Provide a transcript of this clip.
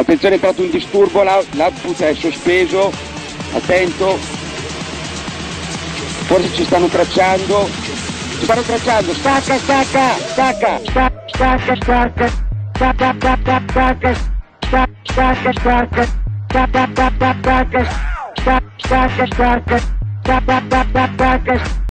Attenzione, è entrato un disturbo, l'output è sospeso, attento, forse ci stanno tracciando, stacca, stacca.